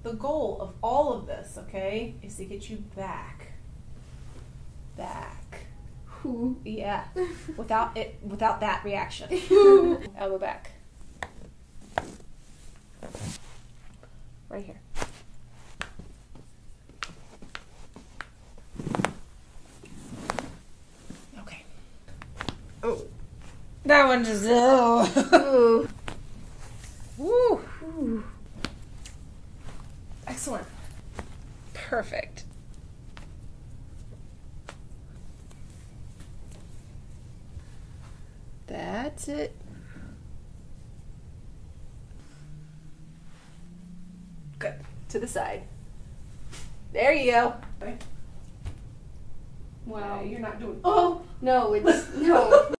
the goal of all of this, okay, is to get you back. Back. Ooh. Yeah. Without that reaction. Elbow back. Right here. Okay. Oh. That one just Ooh. Woo. Ooh. Excellent. Perfect. That's it. Good. To the side. There you go. Wow. You're not doing. Oh no, it's no.